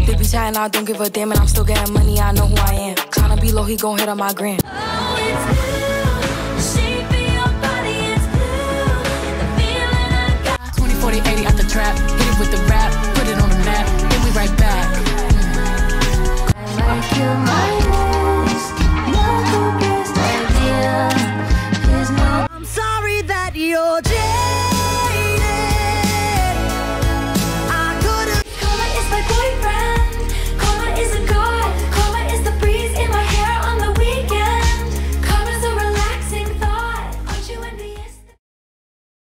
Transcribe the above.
They be chatting, I don't give a damn, and I'm still getting money, I know who I am. Tryna be low, he gon' hit on my gram. Oh, it's blue, shape of your body, it's blue. The feeling I got. 20, 40, 80 out the trap, hit it with the rap, put it on the map, then we right back.